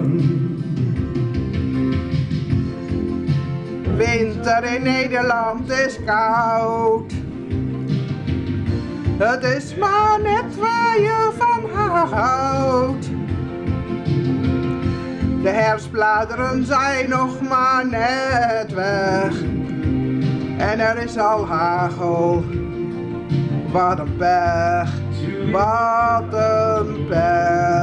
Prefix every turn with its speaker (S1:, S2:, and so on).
S1: Winter in Nederland is koud. Het is maar net waar je van houdt. De herfstbladeren zijn nog maar net weg. En er is al hagel. Wat een pech, wat een pech.